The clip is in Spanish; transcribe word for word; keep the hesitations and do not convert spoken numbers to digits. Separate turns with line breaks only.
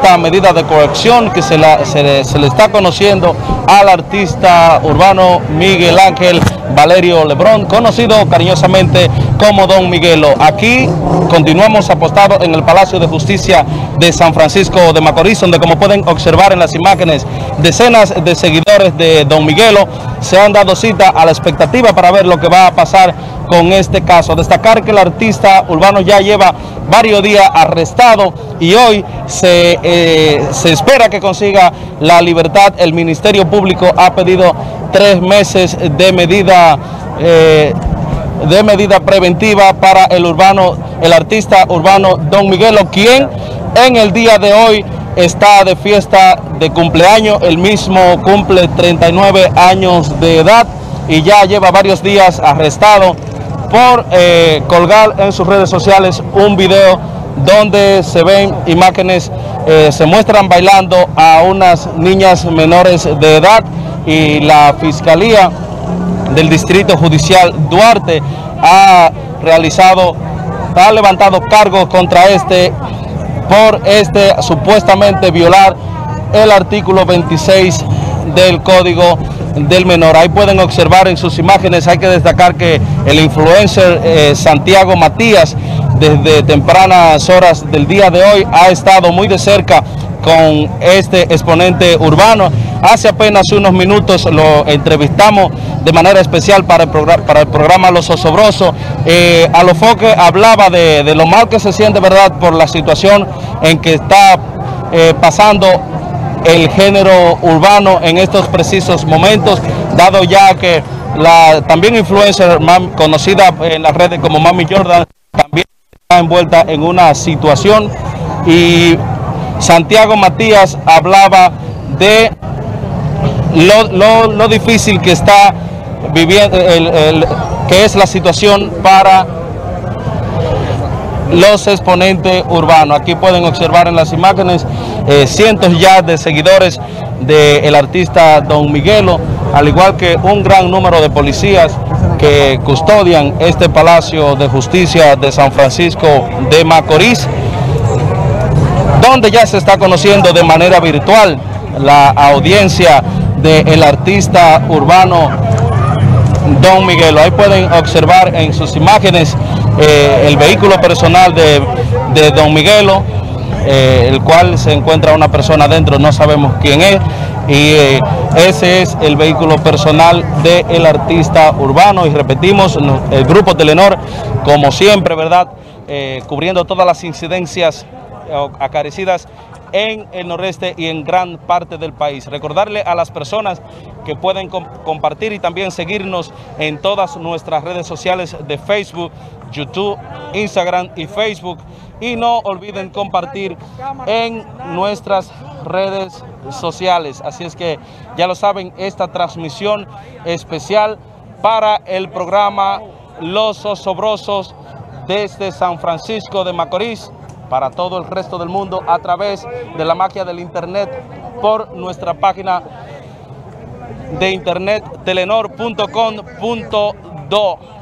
esta medida de coerción que se, la, se, le, se le está conociendo al artista urbano Miguel Ángel Valerio Lebrón, conocido cariñosamente como Don Miguelo. Aquí continuamos apostados en el Palacio de Justicia de San Francisco de Macorís, donde, como pueden observar en las imágenes, decenas de seguidores de Don Miguelo se han dado cita a la expectativa para ver lo que va a pasar con este caso. Destacar que el artista urbano ya lleva varios días arrestado y hoy se, eh, se espera que consiga la libertad. El Ministerio Público ha pedido tres meses de medida eh, de medida preventiva para el urbano, el artista urbano Don Miguelo, quien en el día de hoy está de fiesta de cumpleaños. El mismo cumple treinta y nueve años de edad y ya lleva varios días arrestado por eh, colgar en sus redes sociales un video donde se ven imágenes, eh, se muestran bailando a unas niñas menores de edad, y la Fiscalía del Distrito Judicial Duarte ha realizado, ha levantado cargos contra este por este supuestamente violar el artículo veintiséis del Código del Menor. Ahí pueden observar en sus imágenes. Hay que destacar que el influencer eh, Santiago Matías, desde tempranas horas del día de hoy, ha estado muy de cerca con este exponente urbano. Hace apenas unos minutos lo entrevistamos de manera especial para el, para el programa Los Osobrosos. Eh, a lo foque hablaba de, de lo mal que se siente, ¿verdad?, por la situación en que está eh, pasando el género urbano en estos precisos momentos, dado ya que la también influencer conocida en las redes como Mami Jordan también está envuelta en una situación. Y Santiago Matías hablaba de lo, lo, lo difícil que está viviendo, el, el, que es la situación para los exponentes urbanos. Aquí pueden observar en las imágenes eh, cientos ya de seguidores del artista Don Miguelo, al igual que un gran número de policías que custodian este Palacio de Justicia de San Francisco de Macorís, donde ya se está conociendo de manera virtual la audiencia del artista urbano Don Miguelo. Ahí pueden observar en sus imágenes eh, el vehículo personal de, de Don Miguelo, eh, el cual se encuentra una persona dentro, no sabemos quién es, y eh, ese es el vehículo personal del artista urbano. Y repetimos, el Grupo Telenor, como siempre, ¿verdad?, eh, cubriendo todas las incidencias acaricidas en el noreste y en gran parte del país. Recordarle a las personas que pueden comp compartir y también seguirnos en todas nuestras redes sociales de Facebook, YouTube, Instagram y Facebook, y no olviden compartir en nuestras redes sociales. Así es que ya lo saben, esta transmisión especial para el programa Los Osobrosos desde San Francisco de Macorís para todo el resto del mundo a través de la magia del internet, por nuestra página de internet telenor punto com punto do.